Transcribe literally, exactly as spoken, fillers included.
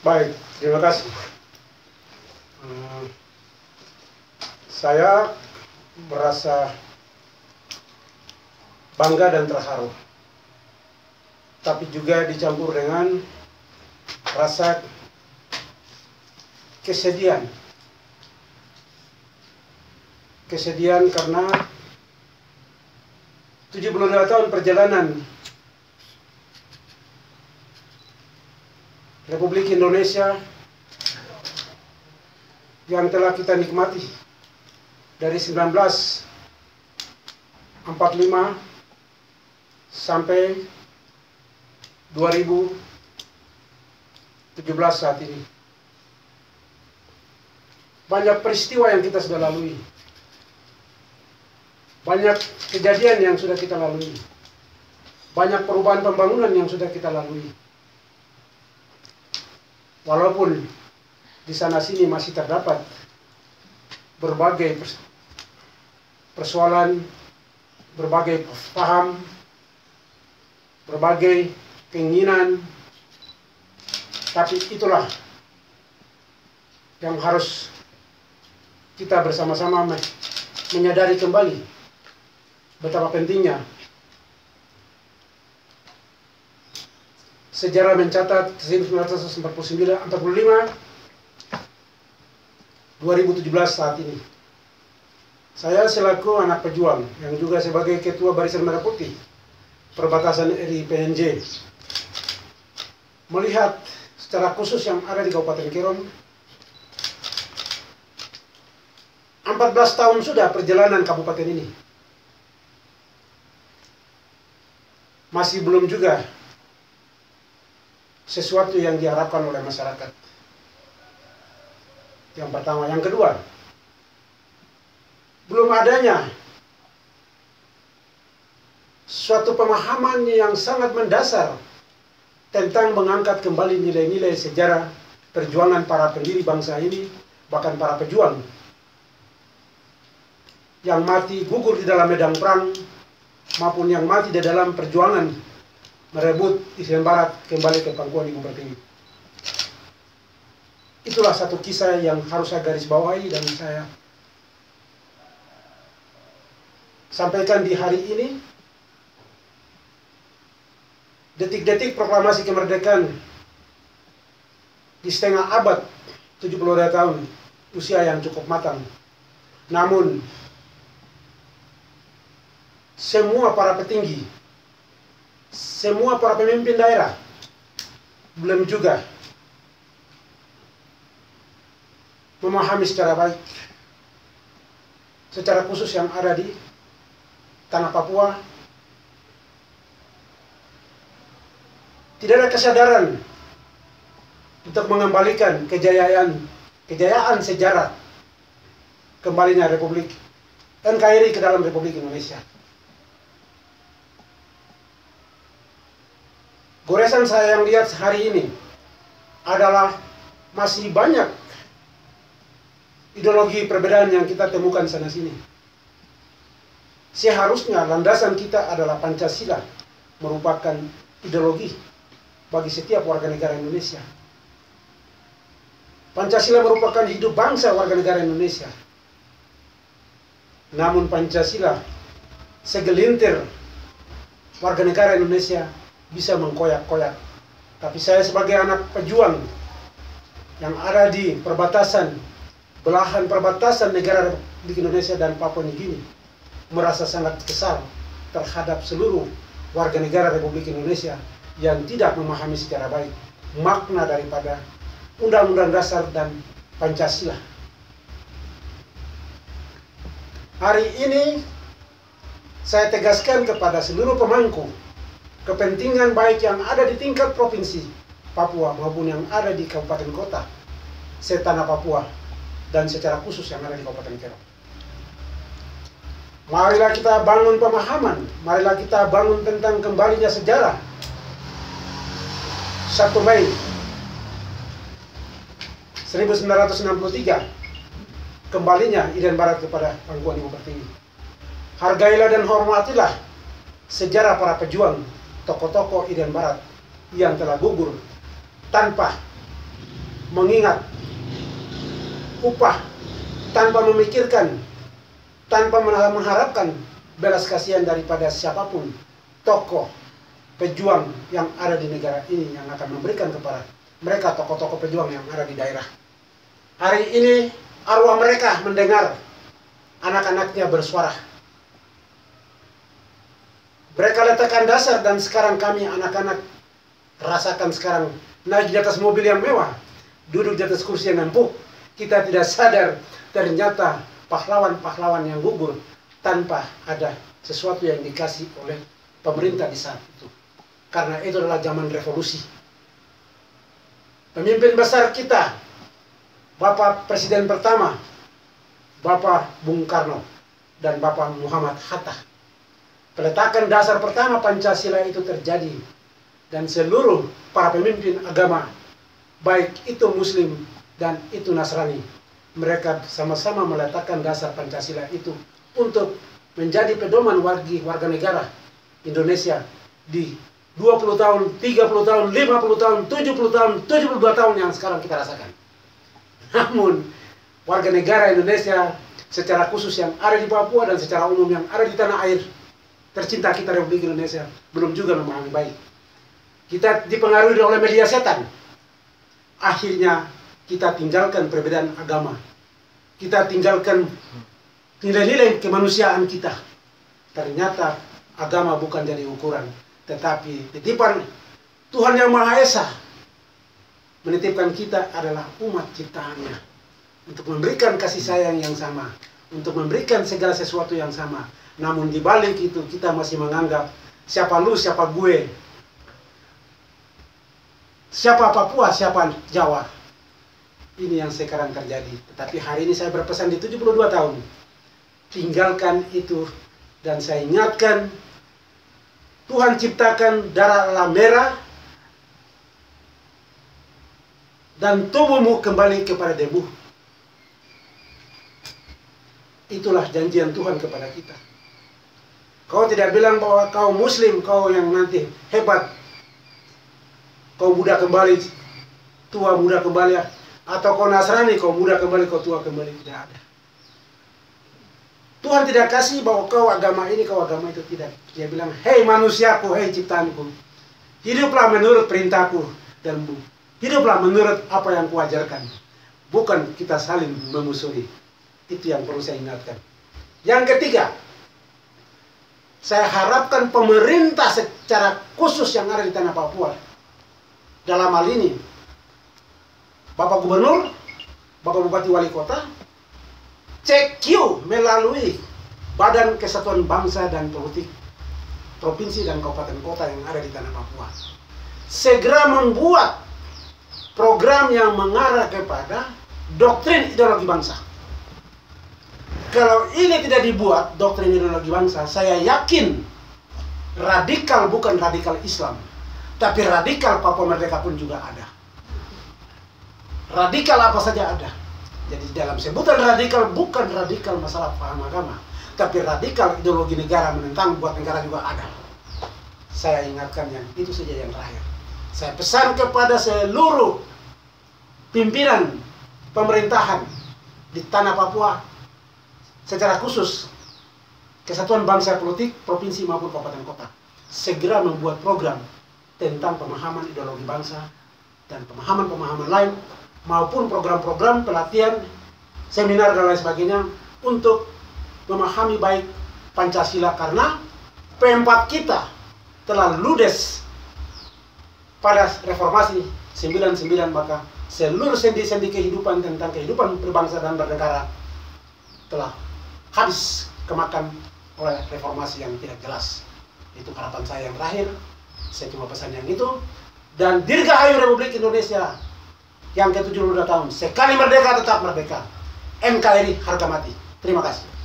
Baik, terima kasih. Hmm, saya merasa bangga dan terharu, tapi juga dicampur dengan rasa kesedihan. Kesedihan karena tujuh puluh dua tahun perjalanan Republik Indonesia yang telah kita nikmati dari seribu sembilan ratus empat puluh lima sampai dua ribu tujuh belas saat ini. Banyak peristiwa yang kita sudah lalui. Banyak kejadian yang sudah kita lalui. Banyak perubahan pembangunan yang sudah kita lalui. Walaupun di sana sini masih terdapat berbagai persoalan, berbagai paham, berbagai keinginan, tapi itulah yang harus kita bersama-sama menyadari kembali betapa pentingnya sejarah mencatat seribu sembilan ratus empat puluh sembilan, empat puluh lima, dua ribu tujuh belas saat ini. Saya selaku anak pejuang yang juga sebagai Ketua Barisan Merah Putih Perbatasan R I P N J melihat secara khusus yang ada di Kabupaten Kerom. empat belas tahun sudah perjalanan kabupaten ini. Masih belum juga sesuatu yang diharapkan oleh masyarakat. Yang pertama. Yang kedua, belum adanya suatu pemahaman yang sangat mendasar tentang mengangkat kembali nilai-nilai sejarah perjuangan para pendiri bangsa ini, bahkan para pejuang yang mati gugur di dalam medan perang maupun yang mati di dalam perjuangan merebut Irian Barat kembali ke pangkuan Ibu Pertiwi. Itulah satu kisah yang harus saya garis bawahi dan saya sampaikan di hari ini. Detik-detik proklamasi kemerdekaan di setengah abad tujuh puluh dua tahun usia yang cukup matang. Namun semua para petinggi, semua para pemimpin daerah belum juga memahami secara baik, secara khusus yang ada di tanah Papua. Tidak ada kesadaran untuk mengembalikan kejayaan kejayaan sejarah kembalinya Republik N K R I ke dalam Republik Indonesia. Goresan saya yang lihat hari ini adalah masih banyak ideologi perbedaan yang kita temukan sana sini. Seharusnya landasan kita adalah Pancasila, merupakan ideologi bagi setiap warga negara Indonesia. Pancasila merupakan hidup bangsa warga negara Indonesia. Namun Pancasila segelintir warga negara Indonesia bisa mengkoyak-koyak. Tapi saya sebagai anak pejuang yang ada di perbatasan, belahan perbatasan negara Republik Indonesia dan Papua Nugini, merasa sangat kesal terhadap seluruh warga negara Republik Indonesia yang tidak memahami secara baik makna daripada Undang-Undang Dasar dan Pancasila. Hari ini saya tegaskan kepada seluruh pemangku kepentingan baik yang ada di tingkat provinsi Papua maupun yang ada di kabupaten kota setanah Papua dan secara khusus yang ada di Kabupaten Kerom. Marilah kita bangun pemahaman, marilah kita bangun tentang kembalinya sejarah satu Mei seribu sembilan ratus enam puluh tiga, kembalinya Irian Barat kepada pangkuan Ibu Pertiwi. Hargailah dan hormatilah sejarah para pejuang tokoh-tokoh Irian Barat yang telah gugur tanpa mengingat upah tanpa memikirkan, tanpa mengharapkan belas kasihan daripada siapapun tokoh pejuang yang ada di negara ini yang akan memberikan kepada mereka tokoh-tokoh pejuang yang ada di daerah. Hari ini arwah mereka mendengar anak-anaknya bersuara. Mereka letakkan dasar dan sekarang kami anak-anak rasakan sekarang naik di atas mobil yang mewah, duduk di atas kursi yang empuk. Kita tidak sadar ternyata pahlawan-pahlawan yang gugur tanpa ada sesuatu yang dikasih oleh pemerintah di saat itu. Karena itu adalah zaman revolusi. Pemimpin besar kita, Bapak Presiden pertama, Bapak Bung Karno dan Bapak Muhammad Hatta. Peletakan dasar pertama Pancasila itu terjadi dan seluruh para pemimpin agama, baik itu Muslim dan itu Nasrani, mereka sama-sama meletakkan dasar Pancasila itu untuk menjadi pedoman wargi warga negara Indonesia di dua puluh tahun, tiga puluh tahun, lima puluh tahun, tujuh puluh tahun, tujuh puluh dua tahun yang sekarang kita rasakan. Namun warga negara Indonesia secara khusus yang ada di Papua dan secara umum yang ada di tanah air tercinta kita Republik Indonesia belum juga memahami baik. Kita dipengaruhi oleh media setan. Akhirnya kita tinggalkan perbedaan agama. Kita tinggalkan nilai-nilai kemanusiaan kita. Ternyata agama bukan jadi ukuran, tetapi titipan Tuhan Yang Maha Esa menitipkan kita adalah umat ciptaannya untuk memberikan kasih sayang yang sama, untuk memberikan segala sesuatu yang sama. Namun di balik itu kita masih menganggap siapa lu, siapa gue, siapa Papua, siapa Jawa. Ini yang sekarang terjadi. Tetapi hari ini saya berpesan di tujuh puluh dua tahun, tinggalkan itu dan saya ingatkan, Tuhan ciptakan darah adalah merah dan tubuhmu kembali kepada debu. Itulah janjian Tuhan kepada kita. Kau tidak bilang bahwa kau Muslim, kau yang nanti hebat, kau muda kembali, tua muda kembali, atau kau Nasrani, kau muda kembali, kau tua kembali. Tidak ada. Tuhan tidak kasih bahwa kau agama ini, kau agama itu, tidak. Dia bilang, hei manusiaku, hei ciptaanku, hiduplah menurut perintahku dan hiduplah menurut apa yang kuajarkan. Bukan kita saling memusuhi. Itu yang perlu saya ingatkan. Yang ketiga, saya harapkan pemerintah secara khusus yang ada di tanah Papua, dalam hal ini Bapak Gubernur, Bapak Bupati Wali Kota, C Q melalui Badan Kesatuan Bangsa dan Politik Provinsi dan Kabupaten Kota yang ada di tanah Papua, segera membuat program yang mengarah kepada doktrin ideologi bangsa. Kalau ini tidak dibuat, doktrin ideologi bangsa, saya yakin radikal bukan radikal Islam, tapi radikal Papua Merdeka pun juga ada. Radikal apa saja ada. Jadi dalam sebutan radikal bukan radikal masalah paham agama, tapi radikal ideologi negara menentang buat negara juga ada. Saya ingatkan yang itu saja yang terakhir. Saya pesan kepada seluruh pimpinan pemerintahan di tanah Papua, secara khusus Kesatuan Bangsa Politik Provinsi maupun Kabupaten Kota, segera membuat program tentang pemahaman ideologi bangsa dan pemahaman-pemahaman lain, maupun program-program pelatihan, seminar dan lain sebagainya untuk memahami baik Pancasila, karena P empat kita telah ludes pada reformasi sembilan puluh sembilan, maka seluruh sendi-sendi kehidupan tentang kehidupan berbangsa dan bernegara telah habis kemakan oleh reformasi yang tidak jelas. Itu harapan saya yang terakhir. Saya cuma pesan yang itu. Dan dirgahayu Republik Indonesia yang ke tujuh puluh dua tahun. Sekali merdeka tetap merdeka. N K R I harga mati. Terima kasih.